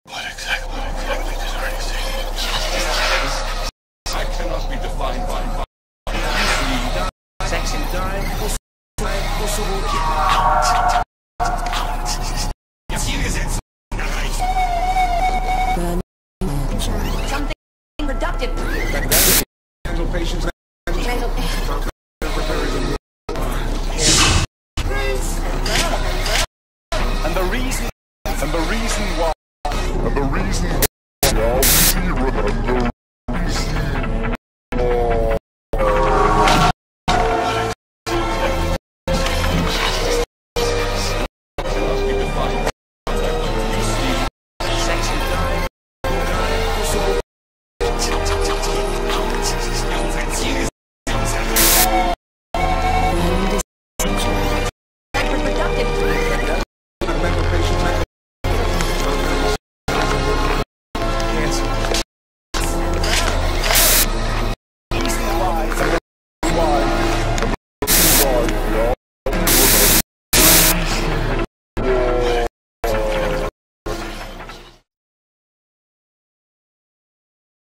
What exactly does Arnie say? I cannot be defined by Sex and die. Something productive. patients. And the reason why